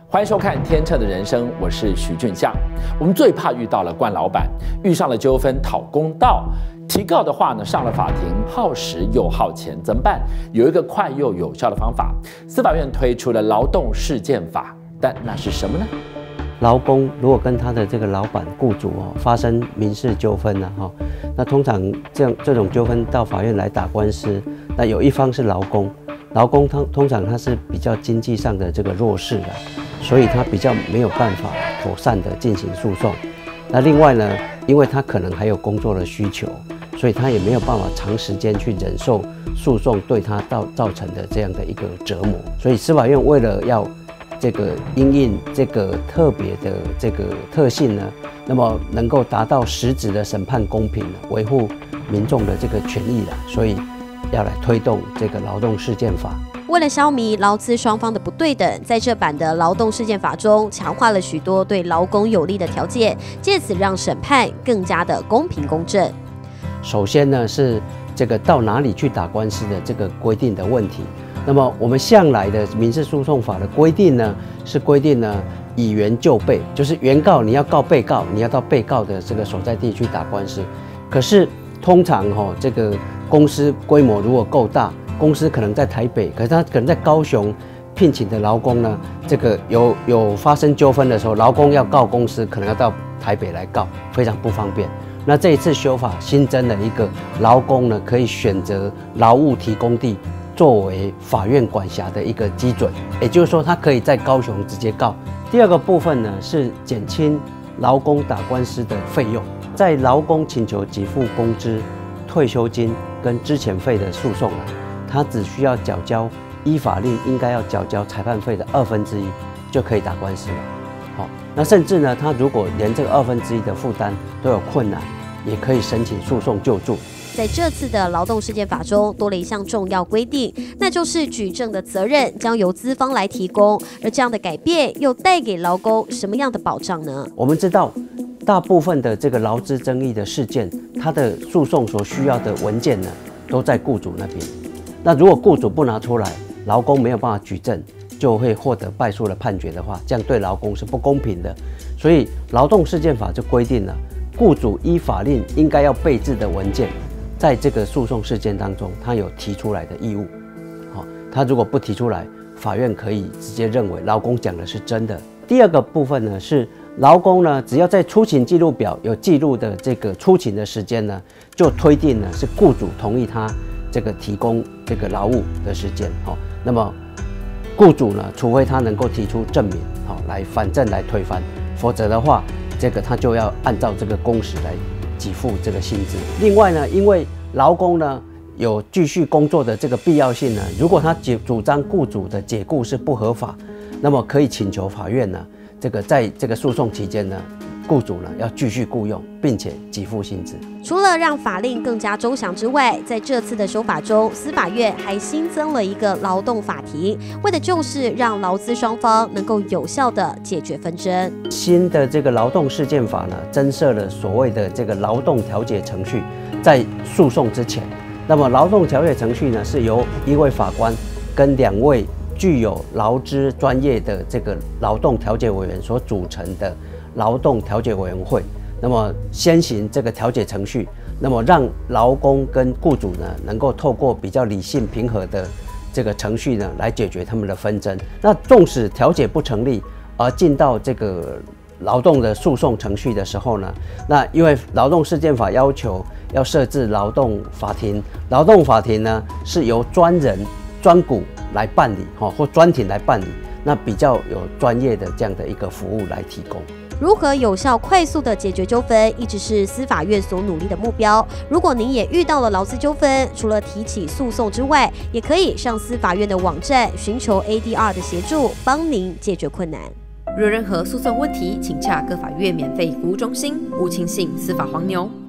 欢迎收看《天策的人生》，我是徐俊相。我们最怕遇到了官老板，遇上了纠纷讨公道，提告的话呢，上了法庭耗时又耗钱，怎么办？有一个快又有效的方法，司法院推出了劳动事件法，但那是什么呢？ 劳工如果跟他的这个老板、雇主发生民事纠纷了那通常这种纠纷到法院来打官司，那有一方是劳工，劳工通常他是比较经济上的这个弱势的，所以他比较没有办法妥善的进行诉讼。那另外呢，因为他可能还有工作的需求，所以他也没有办法长时间去忍受诉讼对他造成的这样的一个折磨。所以司法院为了要这个因应这个特别的这个特性呢，那么能够达到实质的审判公平，维护民众的这个权益所以要来推动这个劳动事件法。 为了消弭劳资双方的不对等，在这版的劳动事件法中，强化了许多对劳工有利的条件，借此让审判更加的公平公正。 首先呢，是这个到哪里去打官司的这个规定的问题。那么我们向来的民事诉讼法的规定呢，是规定呢以原就被，就是原告你要告被告，你要到被告的这个所在地去打官司。可是通常这个公司规模如果够大，公司可能在台北，可是他可能在高雄聘请的劳工呢，这个有发生纠纷的时候，劳工要告公司，可能要到台北来告，非常不方便。那这一次修法新增了一个劳工呢，可以选择劳务提供地作为法院管辖的一个基准，也就是说，他可以在高雄直接告。第二个部分呢，是减轻劳工打官司的费用，在劳工请求给付工资、退休金跟资遣费的诉讼他只需要缴交依法令应该要缴交裁判费的1/2就可以打官司了。那甚至呢，他如果连这个1/2的负担都有困难，也可以申请诉讼救助。 在这次的劳动事件法中，多了一项重要规定，那就是举证的责任将由资方来提供。而这样的改变又带给劳工什么样的保障呢？ 我们知道，大部分的这个劳资争议的事件，它的诉讼所需要的文件呢，都在雇主那边。那如果雇主不拿出来，劳工没有办法举证，就会获得败诉的判决的话，这样对劳工是不公平的。所以劳动事件法就规定了，雇主依法令应该要备置的文件，在这个诉讼事件当中，他有提出来的义务。他如果不提出来，法院可以直接认为劳工讲的是真的。第二个部分呢，是劳工呢，只要在出勤记录表有记录的这个出勤的时间呢，就推定呢是雇主同意他这个提供这个劳务的时间。那么雇主呢，除非他能够提出证明来反证来推翻，否则的话，这个他就要按照这个工时来给付这个薪资。另外呢，因为劳工呢有继续工作的这个必要性呢，如果他主张雇主的解雇是不合法，那么可以请求法院呢，这个在这个诉讼期间呢，雇主呢要继续雇用，并且给付薪资。 除了让法令更加周详之外，在这次的修法中，司法院还新增了一个劳动法庭，为的就是让劳资双方能够有效的解决纷争。 新的这个劳动事件法呢，增设了所谓的这个劳动调解程序，在诉讼之前，那么劳动调解程序呢，是由1位法官跟2位具有劳资专业的这个劳动调解委员所组成的劳动调解委员会。那么先行这个调解程序，那么让劳工跟雇主呢，能够透过比较理性平和的这个程序呢，来解决他们的纷争。那纵使调解不成立，而进到这个劳动的诉讼程序的时候呢，那因为劳动事件法要求要设置劳动法庭，劳动法庭呢是由专人专股来办理或专庭来办理，那比较有专业的这样的一个服务来提供。 如何有效、快速的解决纠纷，一直是司法院所努力的目标。如果您也遇到了劳资纠纷，除了提起诉讼之外，也可以上司法院的网站寻求 ADR 的协助，帮您解决困难。 若任何诉讼问题，请洽各法院免费服务中心。勿轻信司法黄牛。